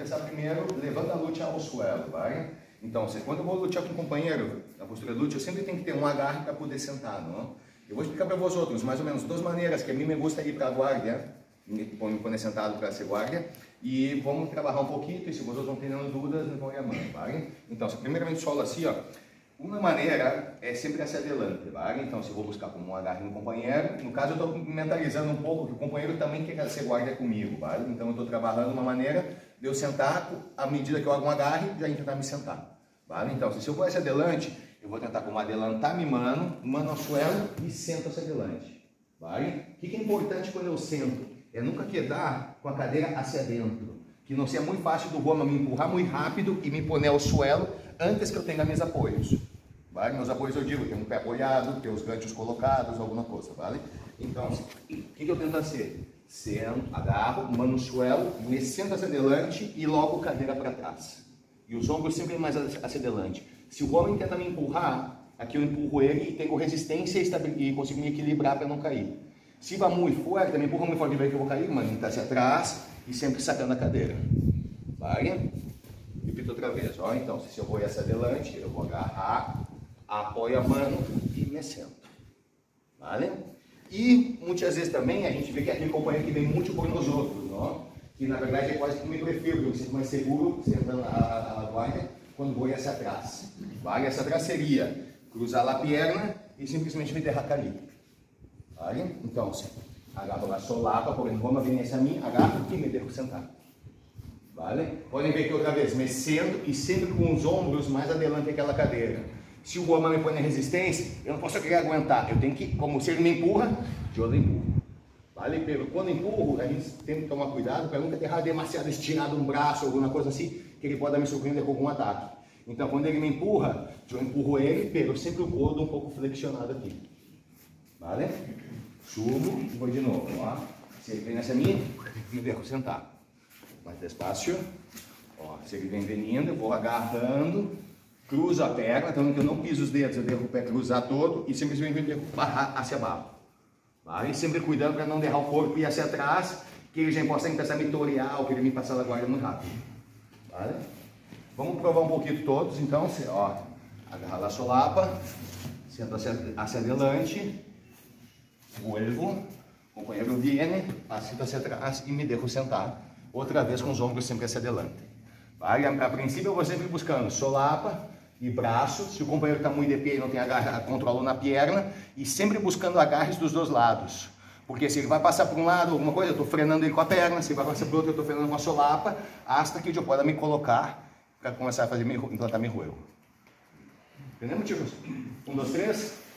começar primeiro levando a luta ao suelo, vai? Então, quando eu vou lutar com um companheiro, na postura de luta, eu sempre tenho que ter um agarre para poder sentar, não? Eu vou explicar para vocês mais ou menos duas maneiras que a mim me gusta ir para a guarda, me pôr sentado para ser guarda, e vamos trabalhar um pouquinho, e se vocês não tendo dúvidas, me põe a mão, vai? Então, primeiramente solo assim, ó. Uma maneira é sempre hacia adelante, vai? Então, se eu vou buscar como um agarre no companheiro, no caso eu estou mentalizando um pouco que o companheiro também quer ser guarda comigo, vai? Então, eu estou trabalhando uma maneira de eu sentar, à medida que eu hago um agarre, já tentar me sentar, vai? Então, se eu vou hacia adelante, eu vou tentar como adelantar minha mano ao suelo e sento hacia adelante, vai? O que é importante quando eu sento? É nunca quedar com a cadeira hacia dentro, que não seja muito fácil do Roma me empurrar muito rápido e me pôr ao suelo antes que eu tenha meus apoios. Vale? Meus apoios eu digo, tem um pé apoiado, tem os ganchos colocados, alguma coisa, vale? Então, o que eu tento fazer? Sento, agarro, mano no suelo, me sento hacia adelante e logo cadeira para trás. E os ombros sempre mais hacia adelante. Se o homem tenta me empurrar, aqui eu empurro ele e tenho resistência e consigo me equilibrar para não cair. Se vai muito forte, me empurra muito forte, vê que eu vou cair, mas está hacia atrás e sempre sacando a cadeira. Vale? Repito outra vez, ó. Então, se eu vou hacia adelante, eu vou agarrar, apoio a mão e me sento. Vale? E muitas vezes também a gente vê que aquele companheiro que vem muito por nós outros, ó, que na verdade é quase que me prefiro, eu me sinto mais seguro sentando a guarda quando vou hacia atrás. Vale? Essa atrás seria cruzar a perna e simplesmente me derrar ali. Vale? Então, agarro a solapa, por exemplo, vamos vir nessa minha, agarro e me derro sentar. Vale? Podem ver que outra vez, me sento e sempre com os ombros mais adelante daquela cadeira. Se o homem me põe na resistência, eu não posso querer aguentar. Eu tenho que, como se ele me empurra, eu empurro. Vale? Quando empurro, a gente tem que tomar cuidado para nunca deixar demasiado estirado um braço, alguma coisa assim, que ele pode me surpreender com algum ataque. Então, quando ele me empurra, eu empurro ele, pego sempre o codo um pouco flexionado aqui. Vale? Subo e vou de novo. Ó. Se ele vem nessa minha, me deixo sentar. Mais despacio. Ó, se ele vem vindo, eu vou agarrando, cruzo a perna, então que eu não piso os dedos, eu devo o pé cruzar todo e simplesmente devo barrar hacia baixo. Vai? Sempre cuidando para não derrar o corpo e ir hacia atrás, que ele já possa começar a me torear ou que ele me passar a guarda muito rápido. Vale? Vamos provar um pouquinho todos, então, ó, agarrar a solapa, sento hacia adelante, vuelvo, o companheiro viene, passo hacia atrás e me deixo sentar. Outra vez com os ombros sempre hacia adelante. Vale? A princípio eu vou sempre buscando solapa e braço, se o companheiro está muito de pé e não tem controle na perna, e sempre buscando agarres dos dois lados. Porque se ele vai passar por um lado, alguma coisa, eu estou frenando ele com a perna, se ele vai passar por outro, eu estou frenando com a solapa, hasta que eu possa me colocar para começar a fazer implantar meu joelho. Entendemos, chicos? 1, 2, 3.